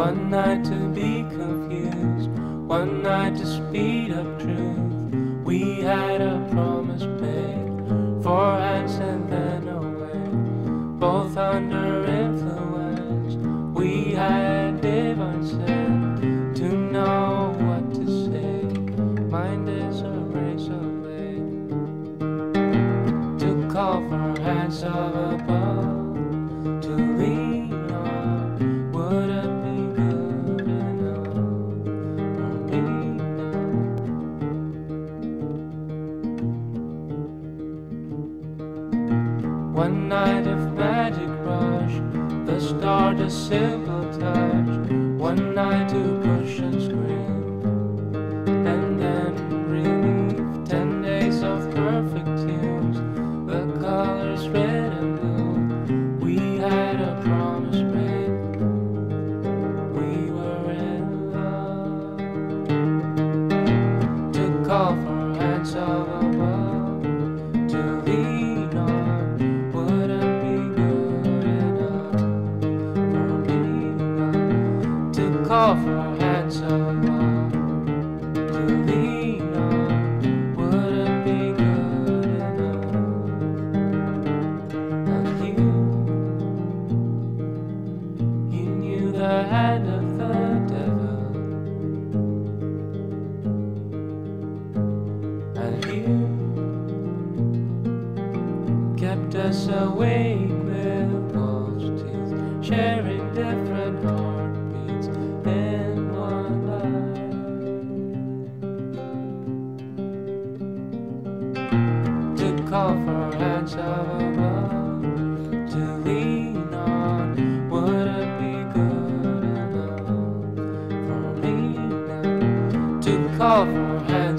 One night to be confused, one night to speed up truth. We had a promise made, 4 hands and then away, both under influence. We had divine sense to know what to say. Mind is a razor blade to call for hands of above, to lean on. Would it be good enough for me now? One night of magic rush, the start a simple touch. One night to push and scream, and then relief. 10 days of perfect tunes, the colors red and blue. We had a promise made, we were in love. To call for hands of above, to lean on. Would it be good enough for me now? To call for hands of above, to lean on. Would it be good enough? And you knew the hand of the devil, and you kept us awake with false teeth, sharing different heartbeats in one life. To call for hands of above, to lean on. Would it be good enough for me now? To call for hands